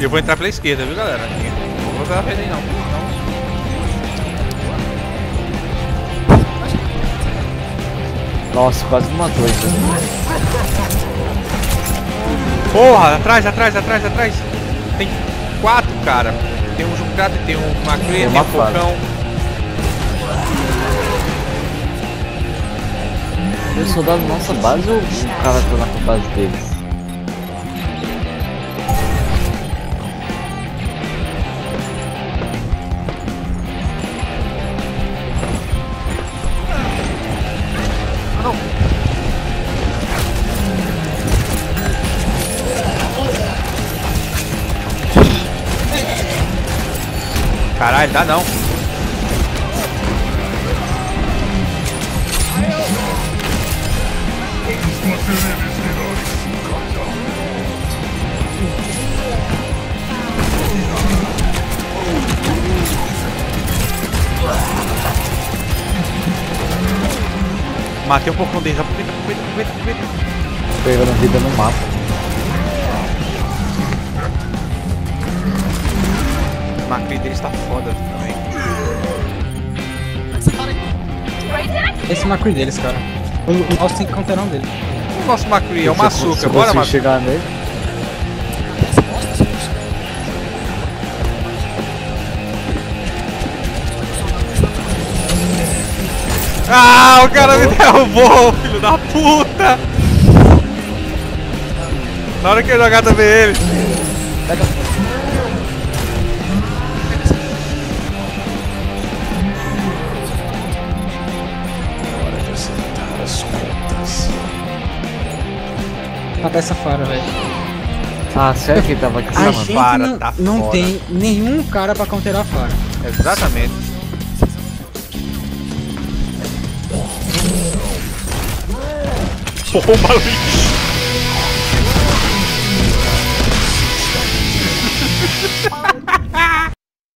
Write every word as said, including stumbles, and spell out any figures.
Eu vou entrar pela esquerda, viu, galera? Não vou pela frente aí, não. não. Nossa, quase me matou isso. Porra, atrás, atrás, atrás, atrás. Tem quatro, cara. Tem um Juncata, tem um Macri, tem um Focão. Tem soldado na nossa base ou o cara tá na base deles? Caralho, dá não. Matei um pouco deles, aproveita, aproveita, aproveita, aproveita. Pegando vida no mapa. O Macri deles tá foda também. Esse Macri deles, cara. O, o nosso tem que counterar um dele. O nosso Macri é uma açúcar, bora, Macri. Chegar nele. Ah, o cara me derrubou, filho da puta! Na hora que eu jogar também ele. Pega. Hora de acertar as contas. Matar essa fara, velho. Ah, sério que ele tava aqui? A Essa gente fara não, tá não foda. tem nenhum cara pra counterar a fara. Exatamente. Bomba lixo.